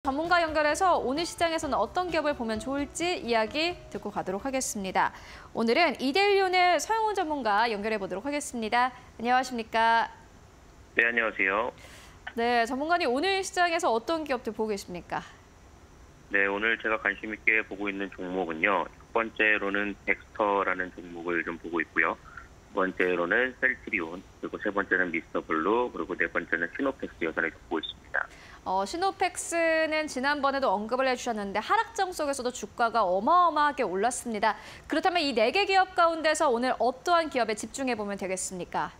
전문가 연결해서 오늘 시장에서는 어떤 기업을 보면 좋을지 이야기 듣고 가도록 하겠습니다. 오늘은 이데일리온의 서영훈 전문가 연결해 보도록 하겠습니다. 안녕하십니까? 네, 안녕하세요. 네, 전문가님 오늘 시장에서 어떤 기업들 보고 계십니까? 네, 오늘 제가 관심 있게 보고 있는 종목은요. 첫 번째로는 덱스터라는 종목을 좀 보고 있고요. 두 번째로는 셀트리온, 그리고 세 번째는 미스터블루, 그리고 네 번째는 시노펙스 여전히 보고 있습니다. 시노펙스는 지난번에도 언급을 해주셨는데 하락장 속에서도 주가가 어마어마하게 올랐습니다. 그렇다면 이 4개 기업 가운데서 오늘 어떠한 기업에 집중해 보면 되겠습니까?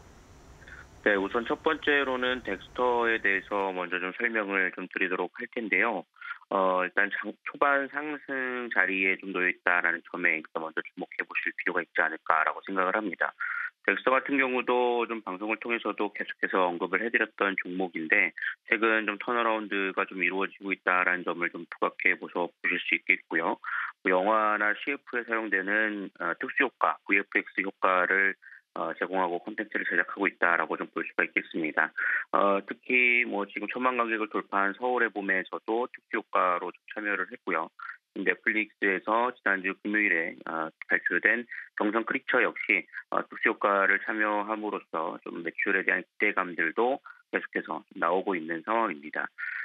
네, 우선 첫 번째로는 덱스터에 대해서 먼저 좀 설명을 좀 드리도록 할 텐데요. 일단 초반 상승 자리에 좀 놓여 있다라는 점에 먼저 주목해 보실 필요가 있지 않을까라고 생각을 합니다. 덱스터 같은 경우도 좀 방송을 통해서도 계속해서 언급을 해드렸던 종목인데 최근 좀 턴어라운드가 좀 이루어지고 있다라는 점을 좀 부각해 보실 수 있겠고요. 영화나 CF에 사용되는 특수효과, VFX 효과를 제공하고 콘텐츠를 제작하고 있다라고 좀 볼 수가 있겠습니다. 특히 지금 천만 관객을 돌파한 서울의 봄에서도 특수효과로 좀 참여를 했고요. 넷플릭스에서 지난주 금요일에 발표된 경성 크리처 역시 특수효과를 참여함으로써 좀 매출에 대한 기대감들도 계속해서 나오고 있는 상황입니다.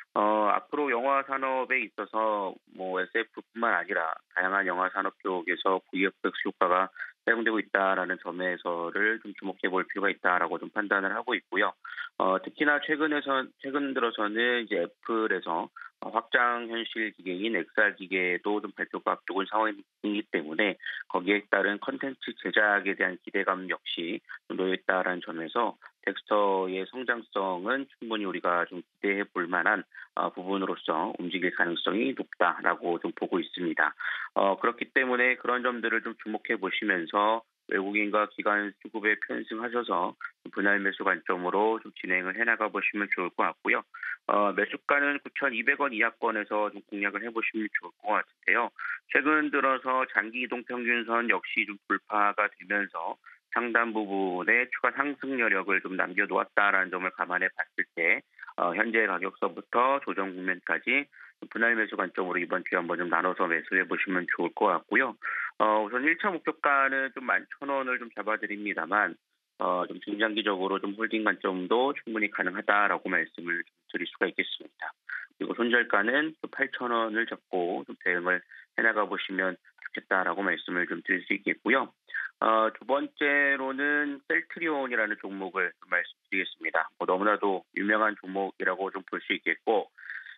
앞으로 영화 산업에 있어서 SF뿐만 아니라 다양한 영화 산업 쪽에서 VFX 효과가 사용되고 있다라는 점에서를 좀 주목해 볼 필요가 있다라고 좀 판단을 하고 있고요. 특히나 최근 들어서는 이제 애플에서 확장 현실 기계인 XR 기계도 좀 발표가 앞두고 상황이기 때문에 거기에 따른 컨텐츠 제작에 대한 기대감 역시 놓여 있다라는 점에서 덱스터의 성장성은 충분히 우리가 좀 기대해 볼 만한 부분으로서 움직일 가능성이 높다라고 좀 보고 있습니다. 그렇기 때문에 그런 점들을 좀 주목해 보시면서 외국인과 기관 수급에 편승하셔서 분할 매수 관점으로 좀 진행을 해나가 보시면 좋을 것 같고요. 매수가는 9,200원 이하권에서 좀 공략을 해보시면 좋을 것 같은데요. 최근 들어서 장기 이동 평균선 역시 좀 돌파가 되면서 상단 부분에 추가 상승 여력을 좀 남겨놓았다라는 점을 감안해 봤을 때 현재 가격서부터 조정 국면까지 분할 매수 관점으로 이번 주에 한번 좀 나눠서 매수해 보시면 좋을 것 같고요. 우선 1차 목표가는 좀 11,000원을 좀 잡아드립니다만 좀 중장기적으로 좀 홀딩 관점도 충분히 가능하다라고 말씀을 드릴 수가 있겠습니다. 그리고 손절가는 8,000원을 잡고 좀 대응을 해나가 보시면 좋겠다라고 말씀을 좀 드릴 수 있겠고요. 두 번째로는 셀트리온이라는 종목을 좀 말씀드리겠습니다. 너무나도 유명한 종목이라고 좀 볼 수 있겠고,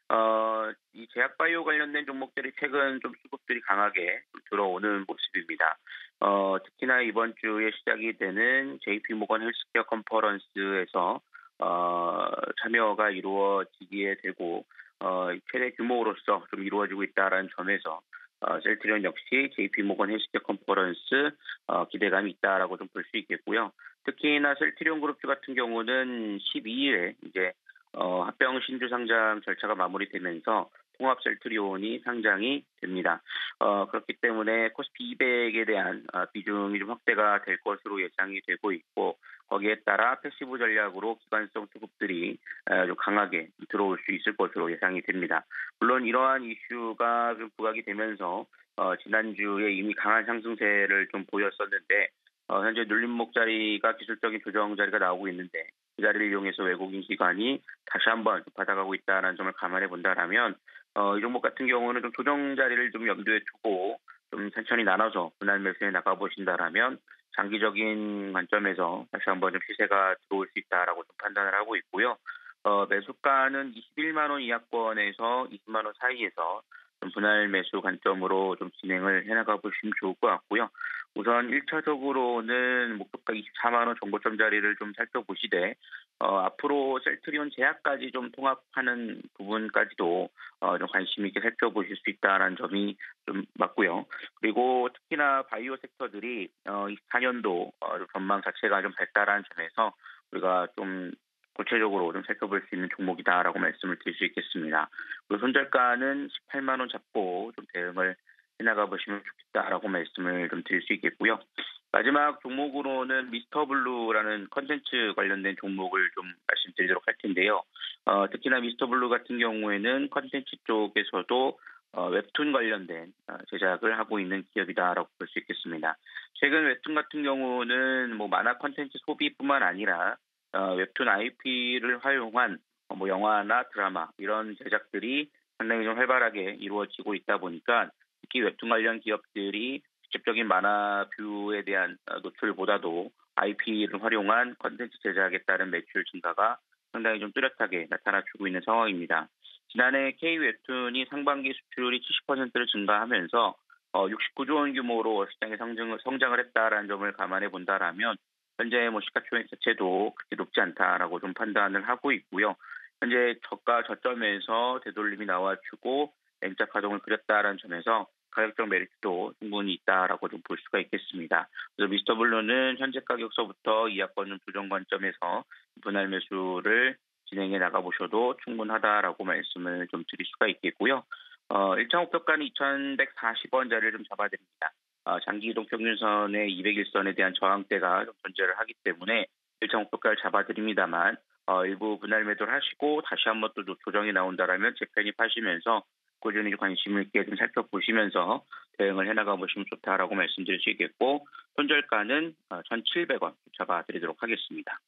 이 제약바이오 관련된 종목들이 최근 좀 수급들이 강하게 좀 들어오는 모습입니다. 특히나 이번 주에 시작이 되는 JP모건 헬스케어 컨퍼런스에서 참여가 이루어지게 되고 최대 규모로서 좀 이루어지고 있다는 점에서 셀트리온 역시 JP모건 헬스케어 컨퍼런스 기대감이 있다라고 좀 볼 수 있겠고요. 특히나 셀트리온 그룹주 같은 경우는 12일에 이제 합병 신주 상장 절차가 마무리되면서 통합 셀트리온이 상장이 됩니다. 그렇기 때문에 코스피 200에 대한 비중이 좀 확대가 될 것으로 예상이 되고 있고 거기에 따라 패시브 전략으로 기관성 수급들이 좀 강하게 들어올 수 있을 것으로 예상이 됩니다. 물론 이러한 이슈가 좀 부각이 되면서 지난주에 이미 강한 상승세를 좀 보였었는데 현재 눌림목 자리가 기술적인 조정 자리가 나오고 있는데 그 자리를 이용해서 외국인 기관이 다시 한번 받아가고 있다는 점을 감안해 본다라면 이 종목 같은 경우는 좀 조정 자리를 좀 염두에 두고 좀 천천히 나눠서 분할 매수에 나가 보신다라면 장기적인 관점에서 다시 한번 좀 시세가 들어올 수 있다라고 좀 판단을 하고 있고요. 매수가는 21만 원 이하권에서 20만 원 사이에서 좀 분할 매수 관점으로 좀 진행을 해나가 보시면 좋을 것 같고요. 우선 1차적으로는 목표가 24만 원 정고점 자리를 좀 살펴보시되 앞으로 셀트리온 제약까지 좀 통합하는 부분까지도 좀 관심 있게 살펴보실 수 있다는 점이 좀 맞고요. 그리고 특히나 바이오 섹터들이 24년도 전망 자체가 좀 발달한 점에서 우리가 좀 구체적으로 좀 살펴볼 수 있는 종목이다라고 말씀을 드릴 수 있겠습니다. 그리고 손절가는 18만 원 잡고 좀 대응을 해나가 보시면 좋겠다라고 말씀을 좀 드릴 수 있겠고요. 마지막 종목으로는 미스터 블루라는 컨텐츠 관련된 종목을 좀 말씀드리도록 할 텐데요. 특히나 미스터 블루 같은 경우에는 컨텐츠 쪽에서도 웹툰 관련된 제작을 하고 있는 기업이다라고 볼 수 있겠습니다. 최근 웹툰 같은 경우는 뭐 만화 컨텐츠 소비뿐만 아니라 웹툰 IP를 활용한 뭐 영화나 드라마 이런 제작들이 상당히 좀 활발하게 이루어지고 있다 보니까 특히 웹툰 관련 기업들이 직접적인 만화 뷰에 대한 노출보다도 IP를 활용한 컨텐츠 제작에 따른 매출 증가가 상당히 좀 뚜렷하게 나타나주고 있는 상황입니다. 지난해 K-웹툰이 상반기 수출이 70%를 증가하면서 69조 원 규모로 시장에 성장을 했다라는 점을 감안해 본다라면 현재 뭐 시가총액 자체도 그렇게 높지 않다라고 좀 판단을 하고 있고요. 현재 저가 저점에서 되돌림이 나와주고 M자 파동을 그렸다라는 점에서 가격적 메리트도 충분히 있다라고 좀 볼 수가 있겠습니다. 그래서 미스터 블루는 현재 가격서부터 이하권 조정 관점에서 분할 매수를 진행해 나가보셔도 충분하다라고 말씀을 좀 드릴 수가 있겠고요. 일차 목표가는 2,140원 자리를 좀 잡아드립니다. 장기 이동 평균선의 201선에 대한 저항대가 좀 존재를 하기 때문에 일차 목표가를 잡아드립니다만 일부 분할 매도를 하시고 다시 한번 또 조정이 나온다라면 재편입하시면서 꾸준히 관심 있게 좀 살펴보시면서 대응을 해나가 보시면 좋다라고 말씀드릴 수 있겠고 손절가는 1,700원 잡아드리도록 하겠습니다.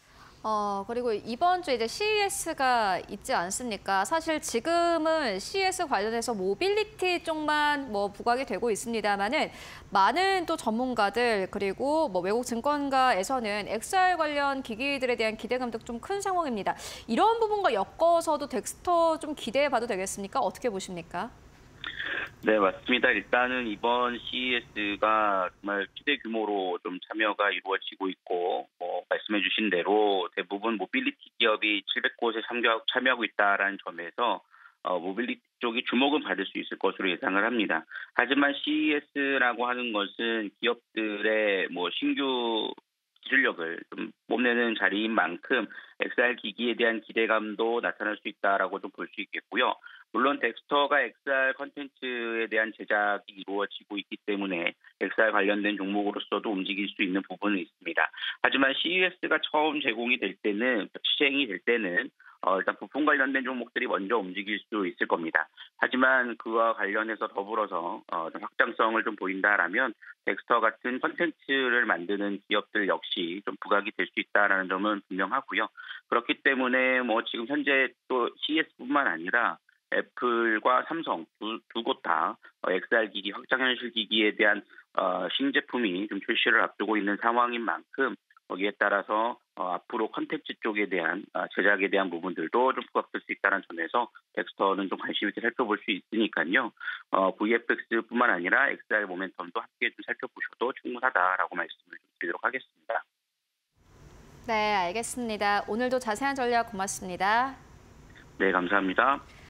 그리고 이번 주에 이제 CES가 있지 않습니까? 사실 지금은 CES 관련해서 모빌리티 쪽만 뭐 부각이 되고 있습니다만은 많은 또 전문가들 그리고 뭐 외국 증권가에서는 XR 관련 기기들에 대한 기대감도 좀 큰 상황입니다. 이런 부분과 엮어서도 덱스터 좀 기대해 봐도 되겠습니까? 어떻게 보십니까? 네, 맞습니다. 일단은 이번 CES가 정말 최대 규모로 좀 참여가 이루어지고 있고, 말씀해 주신 대로 대부분 모빌리티 기업이 700곳에 참여하고 있다라는 점에서 모빌리티 쪽이 주목은 받을 수 있을 것으로 예상을 합니다. 하지만 CES라고 하는 것은 기업들의 뭐 신규 기술력을 좀 뽐내는 자리인 만큼 XR 기기에 대한 기대감도 나타날 수 있다라고 좀 볼 수 있겠고요. 물론 덱스터가 XR 컨텐츠에 대한 제작이 이루어지고 있기 때문에 XR 관련된 종목으로서도 움직일 수 있는 부분은 있습니다. 하지만 CES가 처음 제공이 될 때는 시행이 될 때는 일단 부품 관련된 종목들이 먼저 움직일 수 있을 겁니다. 하지만 그와 관련해서 더불어서 좀 확장성을 좀 보인다라면 덱스터 같은 컨텐츠를 만드는 기업들 역시 좀 부각이 될 수 있다라는 점은 분명하고요. 그렇기 때문에 뭐 지금 현재 또 CES뿐만 아니라 애플과 삼성 두 곳 다 XR 기기, 확장현실 기기에 대한 신제품이 좀 출시를 앞두고 있는 상황인 만큼 거기에 따라서 앞으로 컨텐츠 쪽에 대한 제작에 대한 부분들도 좀 부각될 수 있다는 점에서 덱스터는 좀 관심 있게 살펴볼 수 있으니까요. VFX뿐만 아니라 XR 모멘텀도 함께 좀 살펴보셔도 충분하다라고 말씀을 좀 드리도록 하겠습니다. 네, 알겠습니다. 오늘도 자세한 전략 고맙습니다. 네, 감사합니다.